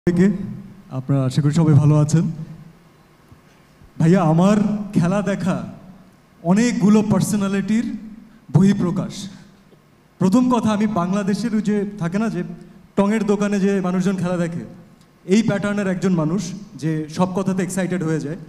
থেকে আপনারা আশা করি সবাই ভালো আছেন। ভাইয়া, আমার খেলা দেখা অনেকগুলো পার্সোনালিটির বহিঃপ্রকাশ। প্রথম কথা, আমি বাংলাদেশের যে থাকে না যে টঙের দোকানে যে মানুষজন খেলা দেখে, এই প্যাটার্নের একজন মানুষ যে সব কথাতে এক্সাইটেড হয়ে যায়,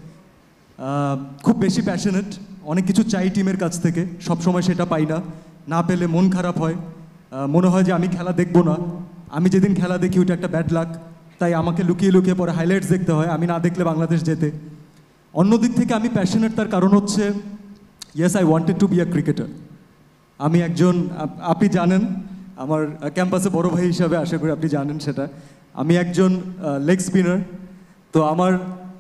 খুব বেশি প্যাশনেট, অনেক কিছু চাই টিমের কাছ থেকে, সব সময় সেটা পাই না, না পেলে মন খারাপ হয়, মনে হয় যে আমি খেলা দেখবো না, আমি যেদিন খেলা দেখি ওইটা একটা ব্যাড লাক, তাই আমাকে লুকিয়ে লুকিয়ে পরে হাইলাইটস দেখতে হয়, আমি না দেখলে বাংলাদেশ যেতে। অন্যদিক থেকে আমি প্যাশনেট, তার কারণ হচ্ছে yes, I wanted to be a cricketer. আমি একজন, আপনি জানেন আমার ক্যাম্পাসে বড় ভাই হিসাবে, আশা করি আপনি জানেন সেটা, আমি একজন লেগ স্পিনার। তো আমার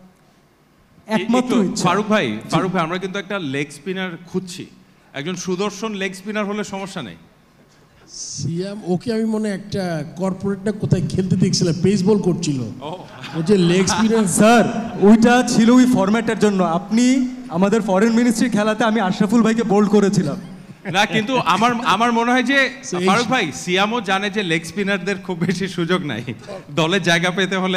একমাত্র ফারুক ভাই, আমরা কিন্তু একটা লেগ স্পিনার খুঁজছি, একজন সুদর্শন লেগ স্পিনার হলে সমস্যা নেই। সিয়াম ওকে আমি মনে একটা কর্পোরেটটা কোথায় খেলতে দেখছিলাম, পেস বল করছিল, ও যে লেগ স্পিনার। স্যার ওইটা ছিল ওই ফরম্যাটের জন্য। আপনি আমাদের ফরেন মিনিস্ট্রি খেলাতে আমি আশরাফুল ভাইকে বোল্ড করেছিলাম না, কিন্তু আমার মনে হয় যে ফারুক ভাই, সিয়ামও জানে যে লেগ স্পিনারদের খুব বেশি সুযোগ নাই দলে জায়গা পেতে হলে।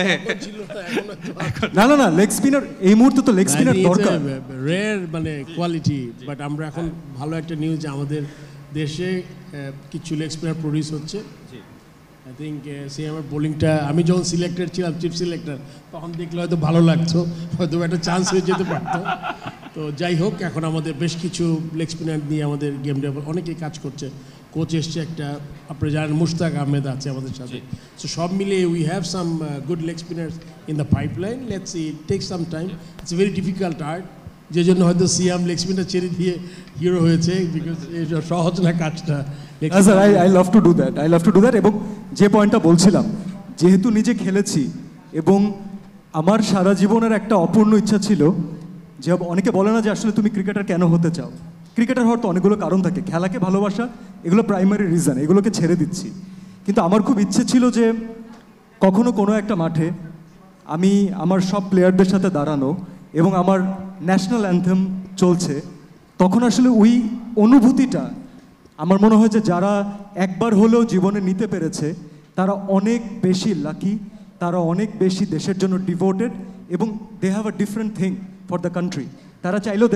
না না না, লেগ স্পিনার এই মুহূর্তে তো লেগ স্পিনার দরকার, রেয়ার মানে কোয়ালিটি। বাট আমরা এখন ভালো একটা নিউজ, আমাদের দেশে কিছু লেগ স্পিনার প্রডিউস হচ্ছে। আই থিঙ্ক সিয়ামের বোলিংটা, আমি যখন সিলেক্টেড ছিলাম, চিফ সিলেক্টর, তখন দেখলে হয়তো ভালো লাগতো, হয়তো একটা চান্স হয়ে যেতে পারতো। তো যাই হোক, এখন আমাদের বেশ কিছু লেগ স্পিনার নিয়ে আমাদের গেম ডেভেলপ অনেকেই কাজ করছে। কোচ এসছে একটা, আপনি জানেন মুশতাক আহমেদ আছে আমাদের সাথে। সো সব মিলিয়ে we have some good leg spinners in the pipeline. Let's see, it take some time, it's very difficult art, যে জন্য হয়তো সিয়াম লেগ স্পিনার ছেড়ে দিয়ে হিরো হয়েছে, বিকজ এটা সহজ না কাজটা। Sir I love to do that. এবং যে পয়েন্টটা বলছিলাম, যেহেতু নিজে খেলেছি এবং আমার সারা জীবনের একটা অপূর্ণ ইচ্ছা ছিল যে, অনেকে বলে না যে আসলে তুমি ক্রিকেটার কেন হতে চাও। ক্রিকেটার হওয়ার তো অনেকগুলো কারণ থাকে, খেলাকে ভালোবাসা এগুলো প্রাইমারি রিজন, এগুলোকে ছেড়ে দিচ্ছি। কিন্তু আমার খুব ইচ্ছে ছিল যে কখনো কোনো একটা মাঠে আমি আমার সব প্লেয়ারদের সাথে দাঁড়ানো, এবং আমার ন্যাশনাল অ্যান্থেম চলছে, তখন আসলে ওই অনুভূতিটা আমার মনে হয় যে যারা একবার হলেও জীবনে নিতে পেরেছে তারা অনেক বেশি লাকি, তারা অনেক বেশি দেশের জন্য ডিভোটেড, এবং they have a different thing for the country. তারা চাইলেও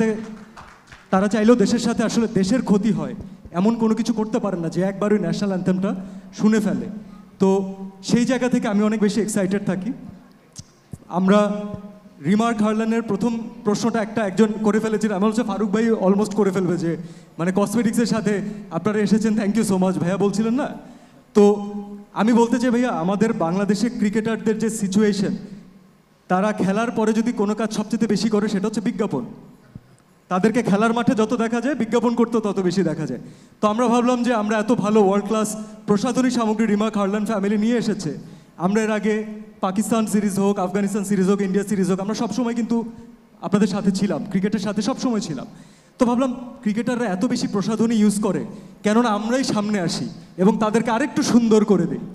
দেশের সাথে আসলে দেশের ক্ষতি হয় এমন কোনো কিছু করতে পারে না যে একবার ওই ন্যাশনাল অ্যান্থেমটা শুনে ফেলে। তো সেই জায়গা থেকে আমি অনেক বেশি এক্সাইটেড থাকি। আমরা রিমার্ক হারলানের প্রথম প্রশ্নটা একজন করে ফেলেছিলেন, আমার হচ্ছে ফারুক ভাই অলমোস্ট করে ফেলবে, যে মানে কসমেটিক্সের সাথে আপনারা এসেছেন, থ্যাংক ইউ সো মাচ ভাইয়া বলছিলেন না। তো আমি বলতে চাই ভাইয়া, আমাদের বাংলাদেশের ক্রিকেটারদের যে সিচুয়েশন, তারা খেলার পরে যদি কোনো কাজ সবচেয়ে বেশি করে সেটা হচ্ছে বিজ্ঞাপন। তাদেরকে খেলার মাঠে যত দেখা যায়, বিজ্ঞাপন করতেও তত বেশি দেখা যায়। তো আমরা ভাবলাম যে আমরা এত ভালো ওয়ার্ল্ড ক্লাস প্রসাধনী সামগ্রী রিমার্ক হারলান ফ্যামিলি নিয়ে এসেছে। আমরা এর আগে পাকিস্তান সিরিজ হোক, আফগানিস্তান সিরিজ হোক, ইন্ডিয়া সিরিজ হোক, আমরা সবসময় কিন্তু আপনাদের সাথে ছিলাম, ক্রিকেটের সাথে সবসময় ছিলাম। তো ভাবলাম ক্রিকেটাররা এত বেশি প্রসাধনী ইউজ করে, কেননা আমরাই সামনে আসি এবং তাদেরকে আরেকটু সুন্দর করে দিই।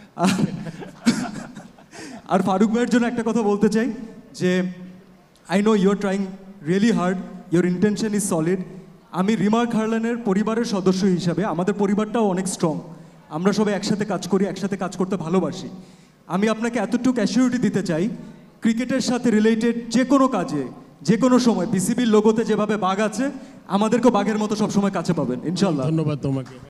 আর ফারুক ভাইয়ের জন্য একটা কথা বলতে চাই যে I know you are trying really hard, your intention is solid. আমি রিমার্ক হারলানের পরিবারের সদস্য হিসাবে, আমাদের পরিবারটাও অনেক স্ট্রং, আমরা সবাই একসাথে কাজ করি, একসাথে কাজ করতে ভালোবাসি। আমি আপনাকে এতটুকু অ্যাসিউরিটি দিতে চাই, ক্রিকেটের সাথে রিলেটেড যে কোনো কাজে, যে কোনো সময় বিসিবির লোগোতে যেভাবে বাঘ আছে, আমাদেরকেও বাঘের মতো সবসময় কাছে পাবেন ইনশাল্লাহ। ধন্যবাদ তোমাকে।